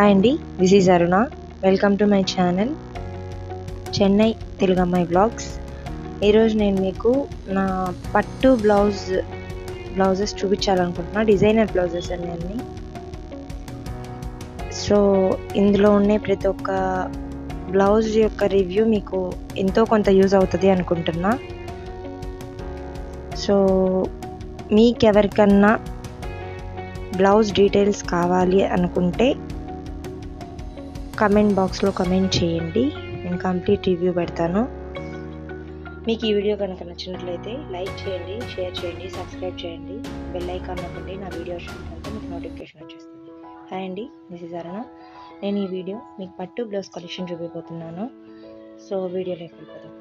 Hi అండి, this is Aruna. Welcome to my channel Chennai తెలుగమ్మాయి blogs. ఈరోజు నేను మీకు నా పట్టు బ్లౌజెస్ చూపించాలనుకుంటున్నా. డిజైనర్ బ్లౌజెస్ అన్నీ. సో ఇందులో ఉండే ప్రతి ఒక్క బ్లౌజ్ యొక్క రివ్యూ మీకు ఎంతో కొంత యూజ్ అవుతుంది అనుకుంటున్నా. సో మీకెవరికన్నా బ్లౌజ్ డీటెయిల్స్ కావాలి అనుకుంటే కమెంట్ బాక్స్లో కమెంట్ చేయండి, నేను కంప్లీట్ రివ్యూ పెడతాను. మీకు ఈ వీడియో కనుక నచ్చినట్లయితే లైక్ చేయండి, షేర్ చేయండి, సబ్స్క్రైబ్ చేయండి, బెల్ ఐకాన్ నొక్కండి. నా వీడియో వచ్చినట్లయితే మీకు నోటిఫికేషన్ వచ్చేస్తుంది. హాయ్ అండి, దిస్ ఈజ్ అరుణ. నేను ఈ వీడియో మీకు పట్టు బ్లౌజ్ కలెక్షన్ చూపిపోతున్నాను. సో వీడియోలోకి వెళ్ళిపోతాం.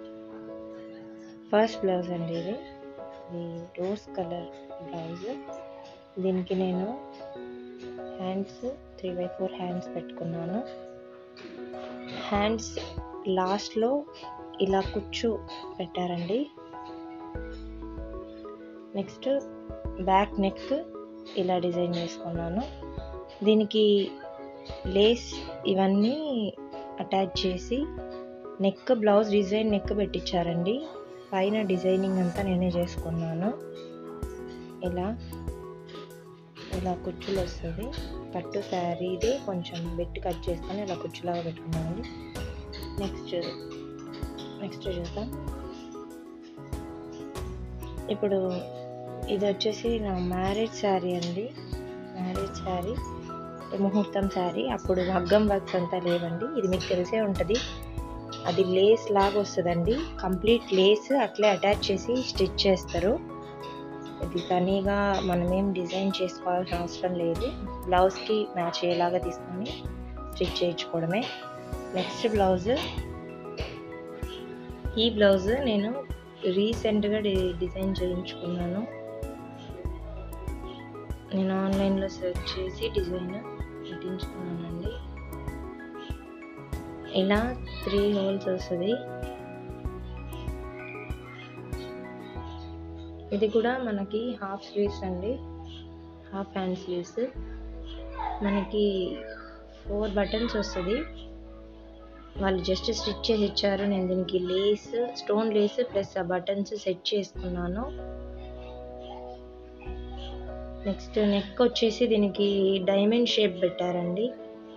ఫస్ట్ బ్లౌజ్ అండి, ఇది రోజ్ కలర్ బ్లౌజ్. దీనికి నేను హ్యాండ్స్ 3/4 హ్యాండ్స్ పెట్టుకున్నాను. హ్యాండ్స్ లాస్ట్లో ఇలా కుచ్చు పెట్టారండి. నెక్స్ట్ బ్యాక్ నెక్ ఇలా డిజైన్ చేసుకున్నాను. దీనికి లేస్ ఇవన్నీ అటాచ్ చేసి నెక్ బ్లౌజ్ డిజైన్ నెక్ పెట్టించారండి. పైన డిజైనింగ్ అంతా నేనే చేసుకున్నాను. ఇలా కుచ్చులు వస్తుంది. పట్టు శారీది కొంచెం బెట్టి కట్ చేసుకొని ఇలా కుచ్చులాగా పెట్టుకున్నామండి. నెక్స్ట్ చూద్దాం. ఇప్పుడు ఇది వచ్చేసి నా మ్యారేజ్ శారీ అండి. మ్యారేజ్ శారీ, ముహూర్తం శారీ. అప్పుడు మగ్గం వర్క్స్ అంతా లేవండి. ఇది మీకు తెలిసే ఉంటుంది. అది లేస్ లాగా వస్తుందండి. కంప్లీట్ లేస్ అట్లే అటాచ్ చేసి స్టిచ్ చేస్తారు. ఇది తనీగా మనమేం డిజైన్ చేసుకోవాల్సిన అవసరం లేదు. బ్లౌజ్కి మ్యాచ్ అయ్యేలాగా తీసుకొని స్టిచ్ చేయించుకోవడమే. Next blouse. ఈ బ్లౌజ్ నేను రీసెంట్గా డిజైన్ చేయించుకున్నాను. నేను ఆన్లైన్లో సెర్చ్ చేసి డిజైన్ పెట్టించుకున్నానండి. ఇలా 3 హోల్స్ వస్తుంది. ఇది కూడా మనకి హాఫ్ స్లీవ్స్ అండి, హాఫ్ హ్యాండ్ స్లీవ్స్. మనకి 4 బటన్స్ వస్తుంది. వాళ్ళు జస్ట్ స్టిచ్ చేసి ఇచ్చారు. నేను దీనికి లేస్, స్టోన్ లేస్ ప్లస్ ఆ బటన్స్ సెట్ చేసుకున్నాను. నెక్స్ట్ నెక్ వచ్చేసి దీనికి డైమండ్ షేప్ పెట్టారండి.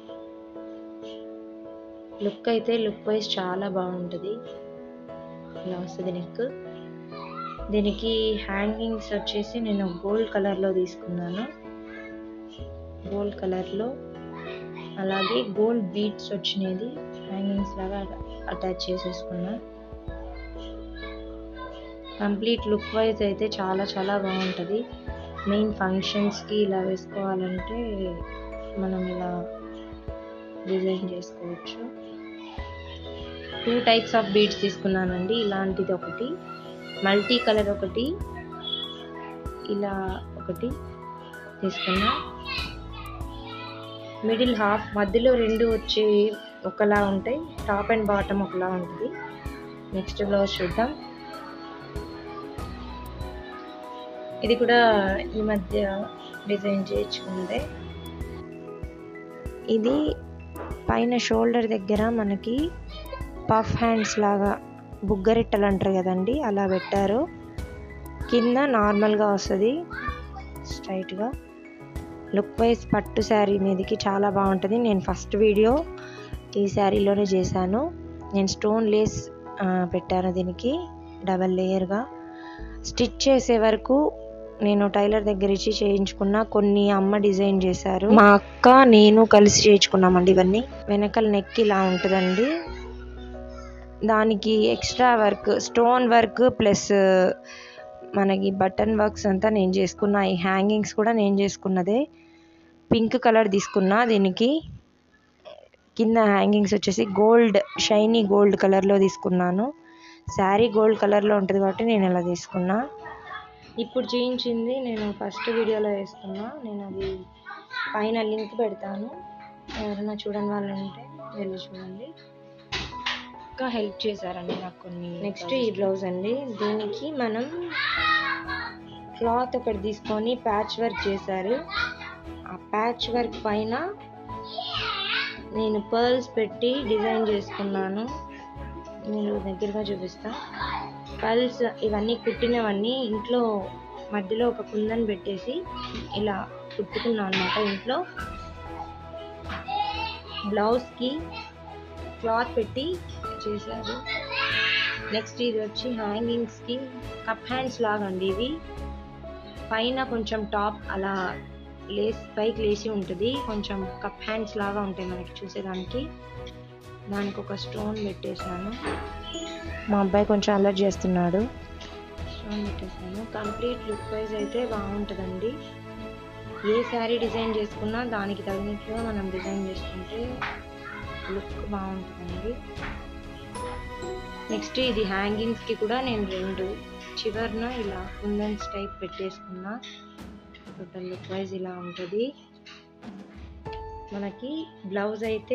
లుక్ వైజ్ చాలా బాగుంటుంది. ఇలా వస్తుంది నెక్. దీనికి హ్యాంగింగ్స్ వచ్చేసి నేను గోల్డ్ కలర్లో తీసుకున్నాను. గోల్డ్ కలర్లో అలాగే గోల్డ్ బీడ్స్ వచ్చినది హ్యాంగింగ్స్ లాగా అటాచ్ చేసేసుకున్నా. కంప్లీట్ లుక్ వైజ్ అయితే చాలా చాలా బాగుంటుంది. మెయిన్ ఫంక్షన్స్కి ఇలా వేసుకోవాలంటే మనం ఇలా డిజైన్ చేసుకోవచ్చు. 2 టైప్స్ ఆఫ్ బీడ్స్ తీసుకున్నానండి. ఇలాంటిది ఒకటి, మల్టీ కలర్ ఒకటి, ఇలా ఒకటి తీసుకున్నా. మిడిల్ హాఫ్ మధ్యలో 2 వచ్చి ఒకలా ఉంటాయి. టాప్ అండ్ బాటమ్ ఒకలా ఉంటుంది. నెక్స్ట్ బ్లౌజ్ చూద్దాం. ఇది కూడా ఈ మధ్య డిజైన్ చేయించుకుందే. ఇది పైన షోల్డర్ దగ్గర మనకి పఫ్ హ్యాండ్స్ లాగా బుగ్గరెట్టలు అంటారు కదండి, అలా పెట్టారు. కింద నార్మల్గా వస్తుంది స్ట్రైట్గా. లుక్ వైజ్ పట్టు శారీ మీదకి చాలా బాగుంటుంది. నేను ఫస్ట్ వీడియో ఈ శారీలోనే చేశాను. నేను స్టోన్ లేస్ పెట్టాను దీనికి డబల్ లేయర్గా. స్టిచ్ చేసే వరకు నేను టైలర్ దగ్గర ఇచ్చి చేయించుకున్న. కొన్ని అమ్మ డిజైన్ చేశారు, మా అక్క నేను కలిసి చేయించుకున్నామండి. ఇవన్నీ వెనకాల నెక్ ఇలా ఉంటుందండి. దానికి extra work, stone work plus మనకి బటన్ వర్క్స్ అంతా నేను చేసుకున్నా. ఈ హ్యాంగింగ్స్ కూడా నేను చేసుకున్నదే. పింక్ కలర్ తీసుకున్నా. దీనికి కింద హ్యాంగింగ్స్ వచ్చేసి గోల్డ్, షైనీ గోల్డ్ కలర్లో తీసుకున్నాను. శారీ గోల్డ్ కలర్లో ఉంటుంది కాబట్టి నేను ఇలా తీసుకున్నా. ఇప్పుడు చేయించింది నేను ఫస్ట్ వీడియోలో వేసుకున్నా. నేను అది పైన లింక్ పెడతాను, ఎవరైనా చూడని వాళ్ళు ఉంటే వెళ్ళి చూడండి. హెల్ప్ చేశారండి నాకు కొన్ని. నెక్స్ట్ ఈ బ్లౌజ్ అండి. దీనికి మనం క్లాత్ ఒకటి తీసుకొని ప్యాచ్ వర్క్ చేశారు. ఆ ప్యాచ్ వర్క్ పైన నేను పర్ల్స్ పెట్టి డిజైన్ చేసుకున్నాను. నేను దగ్గరగా చూపిస్తా. పర్ల్స్ ఇవన్నీ కుట్టినవన్నీ ఇంట్లో మధ్యలో ఒక కుందన్ పెట్టేసి ఇలా కుట్టుకున్నాను అనమాట. ఇంట్లో బ్లౌజ్కి క్లాత్ పెట్టి చేశారు. నెక్స్ట్ ఇది వచ్చి హ్యాంగింగ్స్కి కప్ హ్యాండ్స్ లాగా అండి. ఇవి పైన కొంచెం టాప్ అలా పైకి లేచి ఉంటుంది, కొంచెం కప్ హ్యాండ్స్ లాగా ఉంటాయి మనకి చూసేదానికి. దానికి ఒక స్టోన్ పెట్టేశాను. మా అబ్బాయి కొంచెం అలర్ట్ చేస్తున్నాడు. స్టోన్ పెట్టేశాను. కంప్లీట్ లుక్ వైజ్ అయితే బాగుంటుందండి. ఏ శారీ డిజైన్ చేసుకున్నా దానికి తగినట్లుగా మనం డిజైన్ చేసుకుంటే లుక్ బాగుంటుందండి. నెక్స్ట్ ఇది హ్యాంగింగ్స్కి కూడా నేను 2 చివర్న ఇలా కుందన్స్ టైప్ పెట్టేసుకున్నా. టోటల్ లుక్ వైజ్ ఇలా ఉంటుంది. మనకి బ్లౌజ్ అయితే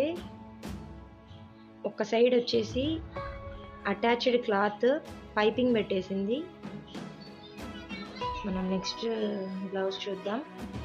ఒక సైడ్ వచ్చేసి అటాచ్డ్ క్లాత్ పైపింగ్ పెట్టేసింది. మనం నెక్స్ట్ బ్లౌజ్ చూద్దాం.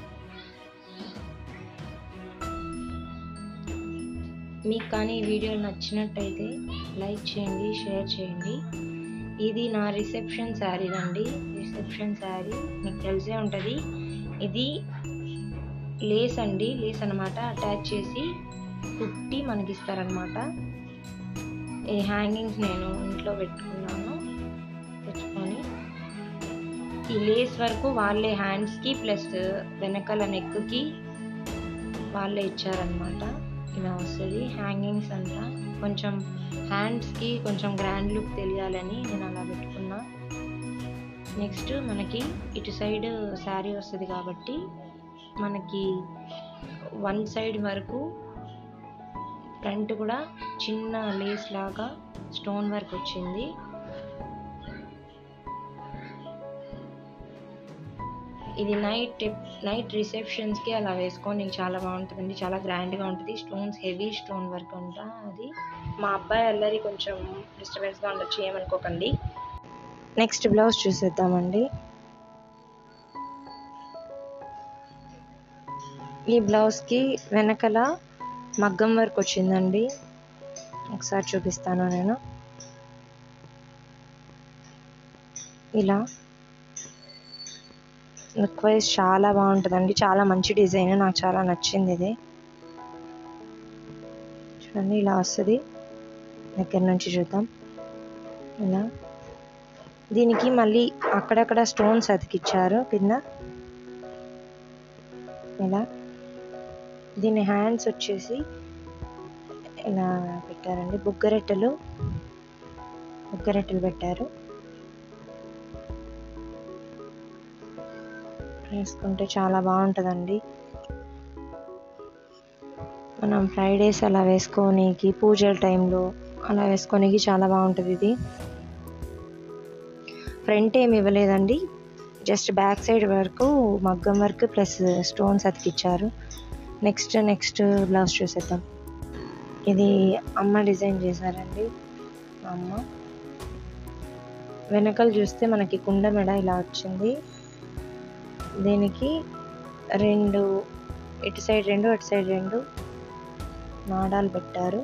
మీకు కానీ ఈ వీడియో నచ్చినట్టయితే లైక్ చేయండి, షేర్ చేయండి. ఇది నా రిసెప్షన్ శారీ అండి. రిసెప్షన్ శారీ మీకు తెలిసే ఉంటుంది. ఇది లేస్ అండి, లేస్ అనమాట. అటాచ్ చేసి కుట్టి మనకి ఇస్తారనమాట. ఈ హ్యాంగింగ్స్ నేను ఇంట్లో పెట్టుకున్నాను. తెచ్చుకొని ఈ లేస్ వరకు వాళ్ళే హ్యాండ్స్కి ప్లస్ వెనకాల నెక్కి వాళ్ళే ఇచ్చారనమాట. ఇలా వస్తుంది హ్యాంగింగ్స్ అంతా. కొంచెం హ్యాండ్స్కి కొంచెం గ్రాండ్ లుక్ తెలియాలని నేను అలా పెట్టుకున్నా. నెక్స్ట్ మనకి ఇటు సైడ్ శారీ వస్తుంది కాబట్టి మనకి 1 సైడ్ వరకు ఫ్రంట్ కూడా చిన్న లేస్ లాగా స్టోన్ వర్క్ వచ్చింది. ఇది నైట్ రిసెప్షన్స్కి అలా వేసుకొని చాలా బాగుంటుందండి. చాలా గ్రాండ్గా ఉంటుంది. స్టోన్స్ హెవీ స్టోన్ వర్క్ అంట. అది మా అబ్బాయి అల్లరి కొంచెం డిస్టర్బెన్స్గా ఉండొచ్చు, ఏమనుకోకండి. నెక్స్ట్ బ్లౌజ్ చూసేద్దామండి. ఈ బ్లౌజ్కి వెనకల మగ్గం వర్క్ వచ్చిందండి. ఒకసారి చూపిస్తాను నేను. ఇలా లుక్ వైజ్ చాలా బాగుంటుందండి. చాలా మంచి డిజైన్, నాకు చాలా నచ్చింది ఇది. చూడండి ఇలా వస్తుంది. దగ్గర నుంచి చూద్దాం. ఇలా దీనికి మళ్ళీ అక్కడక్కడ స్టోన్స్ అతికిచ్చారు కింద. ఇలా దీని హ్యాండ్స్ వచ్చేసి ఇలా పెట్టారండి. బుగ్గరెట్టెలు పెట్టారు. వేసుకుంటే చాలా బాగుంటుందండి. మనం ఫ్రైడేస్ అలా వేసుకోనికి, పూజల టైంలో అలా వేసుకోనికి చాలా బాగుంటుంది ఇది. ఫ్రంట్ ఏమి ఇవ్వలేదండి, జస్ట్ బ్యాక్ సైడ్ వరకు మగ్గం వర్క్ ప్లస్ స్టోన్స్ అతికిచ్చారు. నెక్స్ట్ బ్లౌజ్ చూసేద్దాం. ఇది అమ్మ డిజైన్ చేశారండి. మా అమ్మ వెనకాల చూస్తే మనకి కుండ మెడ ఇలా వచ్చింది. దీనికి 2 ఇటు సైడ్ 2 అటు సైడ్ 2 నాడాలు పెట్టారు.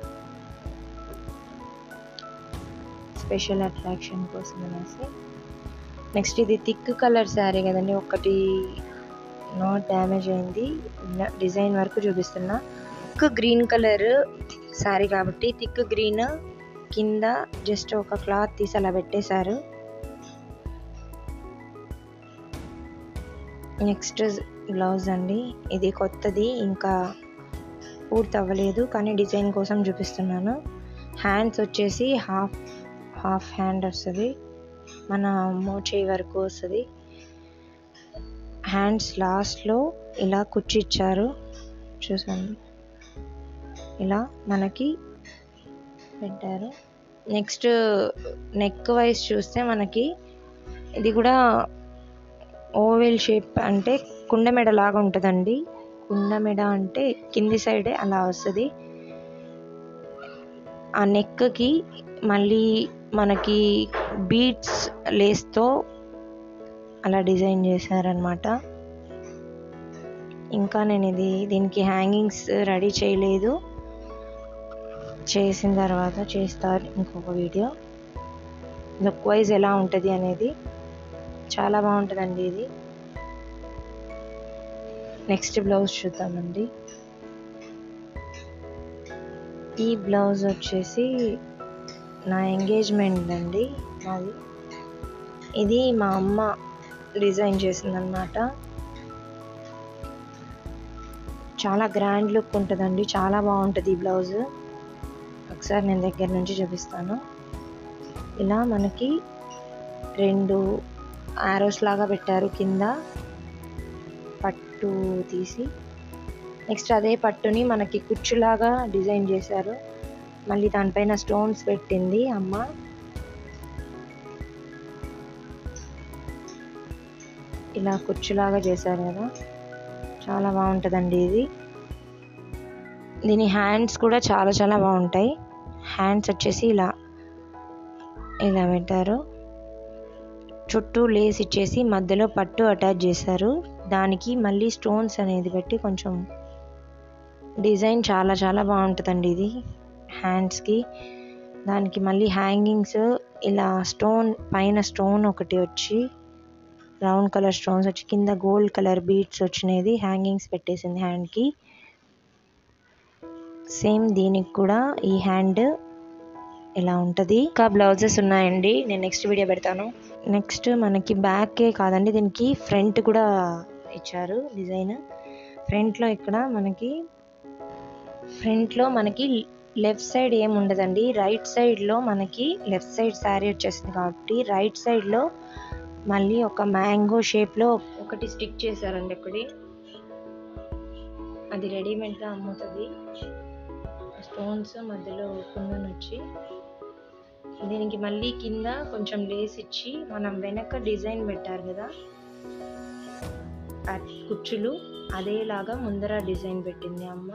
స్పెషల్ అట్రాక్షన్ కోసం అనేసి. నెక్స్ట్ ఇది థిక్ కలర్ శారీ కదండి, ఒకటి నాట్ డ్యామేజ్ అయింది. డిజైన్ వరకు చూపిస్తున్నా. థిక్ గ్రీన్ కలర్ శారీ కాబట్టి థిక్ గ్రీన్ కింద జస్ట్ ఒక క్లాత్ తీసి అలా పెట్టేశారు. నెక్స్ట్ బ్లౌజ్ అండి. ఇది కొత్తది, ఇంకా పూర్తి అవ్వలేదు కానీ డిజైన్ కోసం చూపిస్తున్నాను. హ్యాండ్స్ వచ్చేసి హాఫ్ హ్యాండ్ వస్తుంది, మన మోచేయి వరకు వస్తుంది. హ్యాండ్స్ లాస్ట్లో ఇలా కుచ్చిచ్చారు, చూసాను. ఇలా మనకి పెట్టారు. నెక్స్ట్ నెక్ వైజ్ చూస్తే మనకి ఇది కూడా ఓవెల్ షేప్, అంటే కుండ మెడ లాగా ఉంటుందండి. కుండ మెడ అంటే కింది సైడే అలా వస్తుంది. ఆ నెక్కి మళ్ళీ మనకి బీడ్స్ లేస్తో అలా డిజైన్ చేశారనమాట. ఇంకా నేను దీనికి హ్యాంగింగ్స్ రెడీ చేయలేదు, చేసిన తర్వాత చేస్తారు ఇంకొక వీడియో లుక్ వైజ్ ఎలా ఉంటుంది అనేది. చాలా బాగుంటుందండి ఇది. నెక్స్ట్ బ్లౌజ్ చూద్దామండి. ఈ బ్లౌజ్ వచ్చేసి నా ఎంగేజ్మెంట్ అండి అది. ఇది మా అమ్మ డిజైన్ చేసిందనమాట. చాలా గ్రాండ్ లుక్ ఉంటుందండి, చాలా బాగుంటుంది ఈ బ్లౌజ్. ఒకసారి నేను దగ్గర నుంచి చూపిస్తాను. ఇలా మనకి 2 ఆరోస్ లాగా పెట్టారు కింద పట్టు తీసి. నెక్స్ట్ అదే పట్టుని మనకి కుచ్చులాగా డిజైన్ చేశారు. మళ్ళీ దానిపైన స్టోన్స్ పెట్టింది అమ్మ. ఇలా కుచ్చులాగా చేశారు కదా, చాలా బాగుంటుందండి ఇది. దీని హ్యాండ్స్ కూడా చాలా చాలా బాగుంటాయి. హ్యాండ్స్ వచ్చేసి ఇలా ఇలా పెట్టారు. చుట్టూ లేస్ ఇచ్చేసి మధ్యలో పట్టు అటాచ్ చేశారు. దానికి మళ్ళీ స్టోన్స్ అనేది పెట్టి కొంచెం డిజైన్ చాలా చాలా బాగుంటుందండి ఇది హ్యాండ్స్కి. దానికి మళ్ళీ హ్యాంగింగ్స్ ఇలా స్టోన్ పైన స్టోన్ ఒకటి వచ్చి రౌండ్ కలర్ స్టోన్స్ వచ్చి కింద గోల్డ్ కలర్ బీడ్స్ వచ్చినది హ్యాంగింగ్స్ పెట్టేసింది హ్యాండ్కి. సేమ్ దీనికి కూడా ఈ హ్యాండ్ ఇలా ఉంటుంది. ఇంకా బ్లౌజెస్ ఉన్నాయండి, నేను నెక్స్ట్ వీడియో పెడతాను. నెక్స్ట్ మనకి బ్యాకే కాదండి, దీనికి ఫ్రంట్ కూడా ఇచ్చారు డిజైన్. ఫ్రంట్లో ఇక్కడ మనకి లెఫ్ట్ సైడ్ ఏమి ఉండదండి, రైట్ సైడ్లో మనకి లెఫ్ట్ సైడ్ శారీ వచ్చేసింది కాబట్టి రైట్ సైడ్లో మళ్ళీ ఒక మ్యాంగో షేప్లో ఒకటి స్టిక్ చేశారండి. ఒకటి అది రెడీమేడ్గా అమ్ముతుంది. స్టోన్స్ మధ్యలో కుందన్ వచ్చి దీనికి మళ్ళీ కింద కొంచెం లేస్ ఇచ్చి మనం వెనక డిజైన్ పెట్టారు కదా కుచ్చులు, అదేలాగా ముందర డిజైన్ పెట్టింది అమ్మ.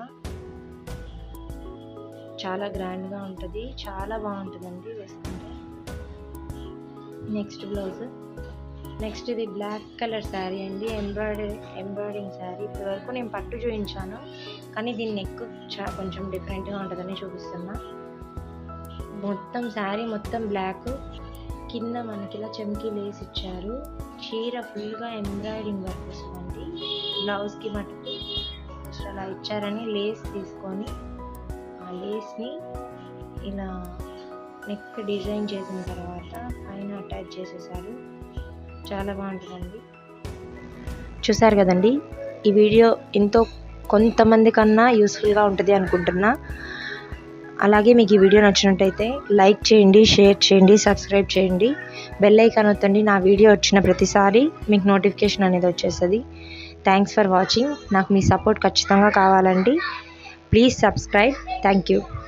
చాలా గ్రాండ్గా ఉంటుంది, చాలా బాగుంటుందండి వేసుకుంటే. Next blouse. నెక్స్ట్ ఇది బ్లాక్ కలర్ శారీ అండి, ఎంబ్రాయిడింగ్ శారీ. ఇప్పటి వరకు నేను పట్టు చూపించాను, కానీ దీన్ని నెక్ కొంచెం డిఫరెంట్గా ఉంటుందని చూపిస్తున్నా. మొత్తం శారీ మొత్తం బ్లాక్, కింద మనకి ఇలా చెమ్కి లేస్ ఇచ్చారు. చీర ఫుల్గా ఎంబ్రాయిడింగ్ వర్క్ వస్తుందండి. బ్లౌజ్కి మటుకు అలా ఇచ్చారని లేస్ తీసుకొని ఆ లేస్ని ఇలా నెక్ డిజైన్ చేసిన తర్వాత పైన అటాచ్ చేసేసారు. చాలా బాగుంటుందండి. చూసారు కదండి, ఈ వీడియో ఎంతో కొంతమంది కన్నా యూస్ఫుల్గా ఉంటుంది అనుకుంటున్నా. అలాగే మీకు ఈ వీడియో నచ్చినట్టయితే లైక్ చేయండి, షేర్ చేయండి, సబ్స్క్రైబ్ చేయండి, బెల్ ఐకాన్ ఒత్తండి. నా వీడియో వచ్చిన ప్రతిసారి మీకు నోటిఫికేషన్ అనేది వచ్చేస్తుంది. Thanks for watching. నాకు మీ సపోర్ట్ ఖచ్చితంగా కావాలండి. Please subscribe. Thank you.